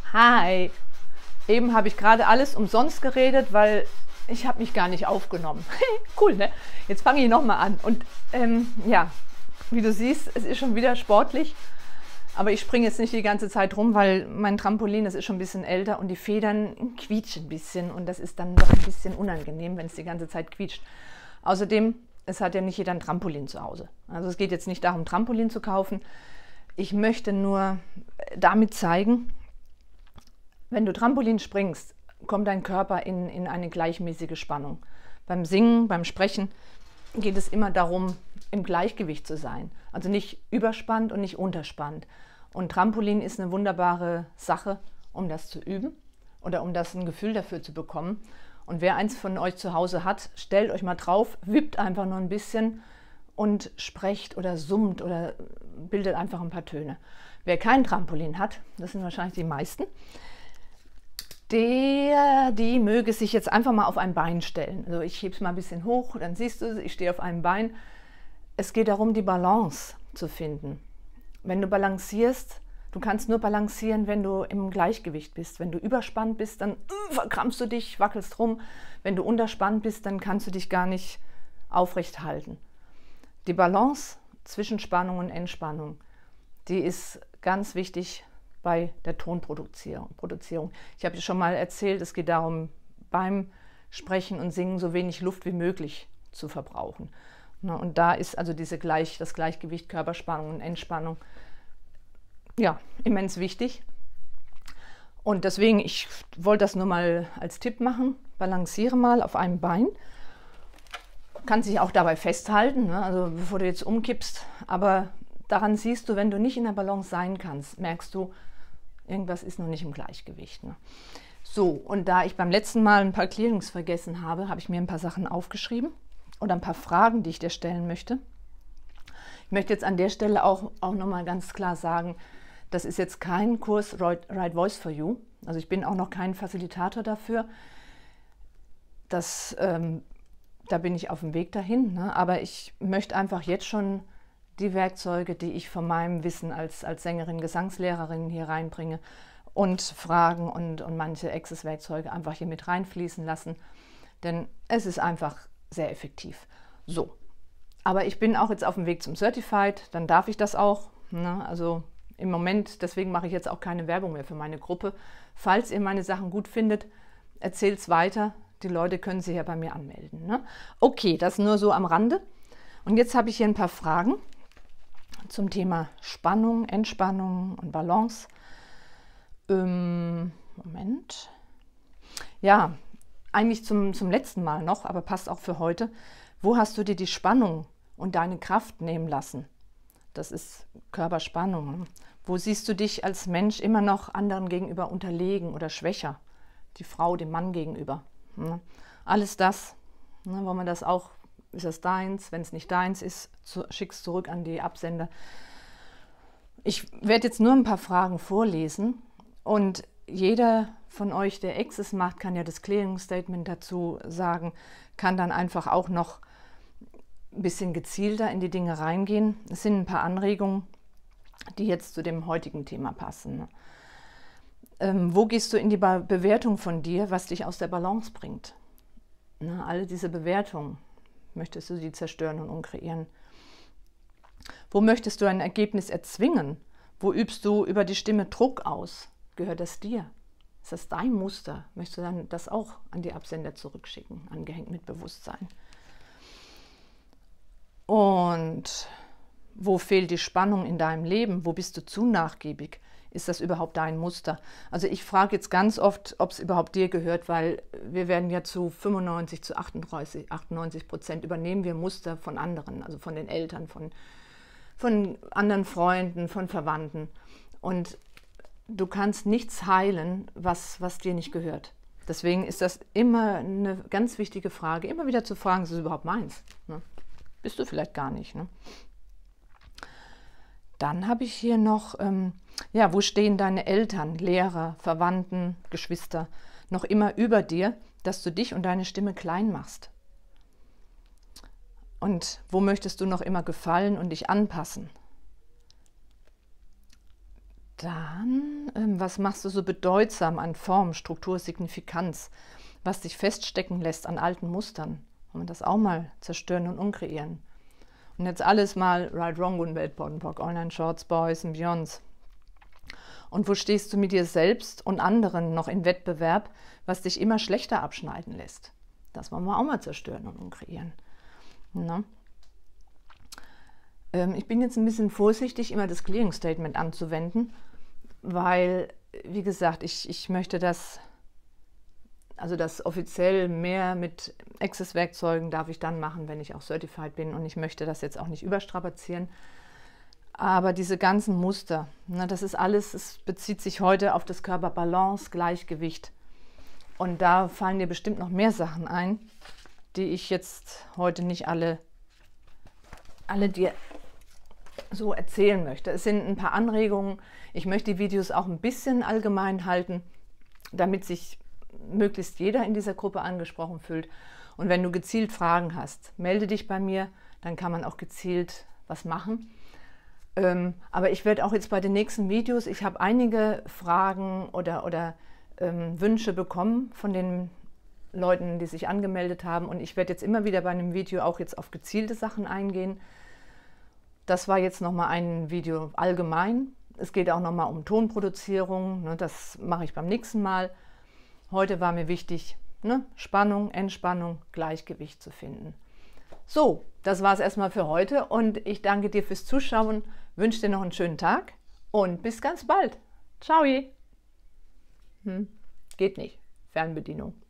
Hi, eben habe ich gerade alles umsonst geredet, weil ich habe mich gar nicht aufgenommen. Cool, ne? Jetzt fange ich nochmal an. Und ja, wie du siehst, es ist schon wieder sportlich. Aber ich springe jetzt nicht die ganze Zeit rum, weil mein Trampolin, das ist schon ein bisschen älter und die Federn quietschen ein bisschen. Und das ist dann doch ein bisschen unangenehm, wenn es die ganze Zeit quietscht. Außerdem, es hat ja nicht jeder ein Trampolin zu Hause. Also es geht jetzt nicht darum, Trampolin zu kaufen. Ich möchte nur damit zeigen, wenn du Trampolin springst, kommt dein Körper in eine gleichmäßige Spannung. Beim Singen, beim Sprechen geht es immer darum, im Gleichgewicht zu sein. Also nicht überspannt und nicht unterspannt. Und Trampolin ist eine wunderbare Sache, um das zu üben oder um das ein Gefühl dafür zu bekommen. Und wer eins von euch zu Hause hat, stellt euch mal drauf, wippt einfach nur ein bisschen und sprecht oder summt oder bildet einfach ein paar Töne. Wer kein Trampolin hat, das sind wahrscheinlich die meisten, die möge sich jetzt einfach mal auf ein Bein stellen. Also ich hebe es mal ein bisschen hoch, dann siehst du, ich stehe auf einem Bein. Es geht darum, die Balance zu finden. Wenn du balancierst, du kannst nur balancieren, wenn du im Gleichgewicht bist. Wenn du überspannt bist, dann verkrampfst du dich, wackelst rum. Wenn du unterspannt bist, dann kannst du dich gar nicht aufrecht halten. Die Balance zwischen Spannung und Entspannung, die ist ganz wichtig bei der Tonproduzierung. Ich habe dir schon mal erzählt, es geht darum, beim Sprechen und Singen so wenig Luft wie möglich zu verbrauchen. Und da ist also das Gleichgewicht Körperspannung und Entspannung ja, immens wichtig. Und deswegen, ich wollte das nur mal als Tipp machen. Balanciere mal auf einem Bein. Kannst dich auch dabei festhalten, ne? Also bevor du jetzt umkippst. Aber daran siehst du, wenn du nicht in der Balance sein kannst, merkst du, irgendwas ist noch nicht im Gleichgewicht. Ne? So, und da ich beim letzten Mal ein paar Clearings vergessen habe, habe ich mir ein paar Sachen aufgeschrieben oder ein paar Fragen, die ich dir stellen möchte. Ich möchte jetzt an der Stelle auch nochmal ganz klar sagen, das ist jetzt kein Kurs Right Voice for You. Also ich bin auch noch kein Facilitator dafür. Da bin ich auf dem Weg dahin. Ne? Aber ich möchte einfach jetzt schon die Werkzeuge, die ich von meinem Wissen als Sängerin, Gesangslehrerin hier reinbringe und Fragen und manche Access-Werkzeuge einfach hier mit reinfließen lassen. Denn es ist einfach sehr effektiv. So, aber ich bin auch jetzt auf dem Weg zum Certified, dann darf ich das auch. Ne? Also im Moment, deswegen mache ich jetzt auch keine Werbung mehr für meine Gruppe. Falls ihr meine Sachen gut findet, erzählt es weiter. Die Leute können sich ja bei mir anmelden. Ne? Okay, das nur so am Rande. Und jetzt habe ich hier ein paar Fragen zum Thema Spannung, Entspannung und Balance. Moment. Ja, eigentlich zum letzten Mal noch, aber passt auch für heute. Wo hast du dir die Spannung und deine Kraft nehmen lassen? Das ist Körperspannung. Wo siehst du dich als Mensch immer noch anderen gegenüber unterlegen oder schwächer? Die Frau dem Mann gegenüber. Alles das, wo man das auch, ist das deins? Wenn es nicht deins ist, schick's zurück an die Absender. Ich werde jetzt nur ein paar Fragen vorlesen und jeder von euch, der Access macht, kann ja das Clearing Statement dazu sagen, kann dann einfach auch noch ein bisschen gezielter in die Dinge reingehen. Es sind ein paar Anregungen, die jetzt zu dem heutigen Thema passen. Wo gehst du in die Bewertung von dir, was dich aus der Balance bringt? Alle diese Bewertungen, möchtest du die zerstören und umkreieren? Wo möchtest du ein Ergebnis erzwingen? Wo übst du über die Stimme Druck aus? Gehört das dir? Ist das dein Muster? Möchtest du dann das auch an die Absender zurückschicken, angehängt mit Bewusstsein? Und wo fehlt die Spannung in deinem Leben? Wo bist du zu nachgiebig? Ist das überhaupt dein Muster? Also ich frage jetzt ganz oft, ob es überhaupt dir gehört, weil wir werden ja zu 95, zu 98% übernehmen wir Muster von anderen, also von den Eltern, von anderen Freunden, von Verwandten. Und du kannst nichts heilen, was dir nicht gehört. Deswegen ist das immer eine ganz wichtige Frage, immer wieder zu fragen, ist es überhaupt meins? Ne? Bist du vielleicht gar nicht. Ne? Dann habe ich hier noch, wo stehen deine Eltern, Lehrer, Verwandten, Geschwister noch immer über dir, dass du dich und deine Stimme klein machst? Und wo möchtest du noch immer gefallen und dich anpassen? Dann, was machst du so bedeutsam an Form, Struktur, Signifikanz, was dich feststecken lässt an alten Mustern? Wollen wir das auch mal zerstören und umkreieren? Und jetzt alles mal Right, Wrong, Good, Bad, Bottom, Online, Shorts, Boys and Beyonds. Und wo stehst du mit dir selbst und anderen noch in Wettbewerb, was dich immer schlechter abschneiden lässt? Das wollen wir auch mal zerstören und umkreieren. Na? Ich bin jetzt ein bisschen vorsichtig, immer das Clearing Statement anzuwenden, weil, wie gesagt, ich möchte das, also das offiziell mehr mit Access-Werkzeugen darf ich dann machen, wenn ich auch certified bin, und ich möchte das jetzt auch nicht überstrapazieren. Aber diese ganzen Muster, ne, das ist alles, es bezieht sich heute auf das Körperbalance, Gleichgewicht. Und da fallen dir bestimmt noch mehr Sachen ein, die ich jetzt heute nicht alle dir so erzählen möchte. Es sind ein paar Anregungen. Ich möchte die Videos auch ein bisschen allgemein halten, damit sich möglichst jeder in dieser Gruppe angesprochen fühlt. Und wenn du gezielt Fragen hast, melde dich bei mir, dann kann man auch gezielt was machen. Aber ich werde auch jetzt bei den nächsten Videos, ich habe einige Fragen oder Wünsche bekommen von den Leuten, die sich angemeldet haben, und ich werde jetzt immer wieder bei einem Video auch jetzt auf gezielte Sachen eingehen. Das war jetzt nochmal ein Video allgemein. Es geht auch nochmal um Tonproduzierung, ne, das mache ich beim nächsten Mal. Heute war mir wichtig, ne, Spannung, Entspannung, Gleichgewicht zu finden. So, das war es erstmal für heute und ich danke dir fürs Zuschauen, wünsche dir noch einen schönen Tag und bis ganz bald. Ciao! Geht nicht. Fernbedienung.